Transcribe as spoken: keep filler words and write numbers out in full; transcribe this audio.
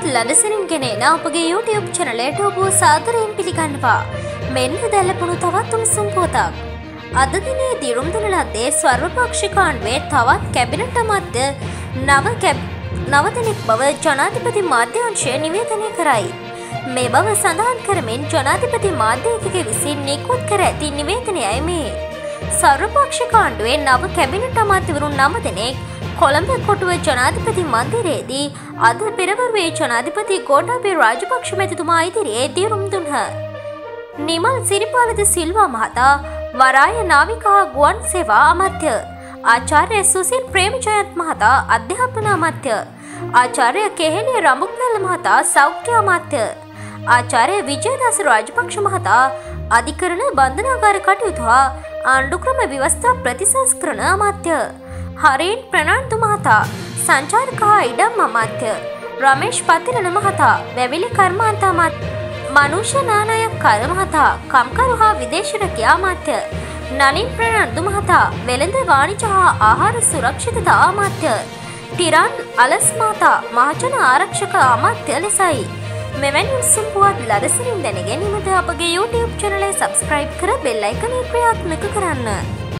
ලඩසනින් ගෙනෙන අපගේ YouTube චැනලයට ඔබ සාදරයෙන් පිළිගන්නවා. මෙන්න දැලපුණු තවත් උණුසුම් පුවතක්. අද දිනේ දිරුම් දන ලද්දේ සර්වපක්ෂික ආණ්ඩුවේ තවත් කැබිනට් අමාත්‍ය නව නව දෙනෙක් බව ජනාධිපති මාධ්‍යාංශය නිවේදනය කරයි. මේ බව සඳහන් කරමින් ජනාධිපති මාධ්‍යවේදිකේ විසින් නිකුත් කර ඇති නිවේදනයයි මේ. සර්වපක්ෂික ආණ්ඩුවේ නව කැබිනට් අමාත්‍යවරුන් නව දෙනෙක් කොළඹ කොටුව ජනාධිපති මන්දිරයේදී අද පෙරවරුවේ ජනාධිපති ගෝඨාභය රාජපක්ෂ මැතිතුමා ඉදිරියේ දිරුම් දුන්හ. නිමල් සිරිපාලද සිල්වා මහතා වරාය නාවිකා ගුවන් සේවා අමාත්‍ය, ආචාර්ය සුසිල් ප්‍රේමජයන්ත මහතා අධ්‍යාපන අමාත්‍ය, ආචාර්ය කෙහෙලිය රඹුක්වැල්ල මහතා සෞඛ්‍ය අමාත්‍ය, ආචාර්ය විජයදාස රාජපක්ෂ මහතා අධිකරණ බන්ධනාගාර කටයුතු හා ආණ්ඩුක්‍රම ව්‍යවස්ථා ප්‍රතිසංස්කරණ අමාත්‍ය, හරේන් ප්‍රනාන්දු මහතා සංචාරක හා ඉඩම් අමාත්‍ය, රමේෂ් පතිරණ මහතා වැවිලි කර්මාන්ත අමාත්‍ය, මනුෂ්‍ය නානායක්කාර මහතා කම්කරු හා විදේශ රැකියා අමාත්‍ය, නලින් ප්‍රනාන්දු මහතා වෙළඳ වාණිජ හා ආහාර සුරක්ෂිතතා අමාත්‍ය, ටිරන් අලස් මහතා මහජන ආරක්ෂක අමාත්‍ය ලෙසයි. මෙවැනි උණුසුම් පුවත් ලදසනින් දැන ගැනීමට අපගේ YouTube channel එක subscribe කර bell icon එක ක්‍රියාත්මක කරන්න.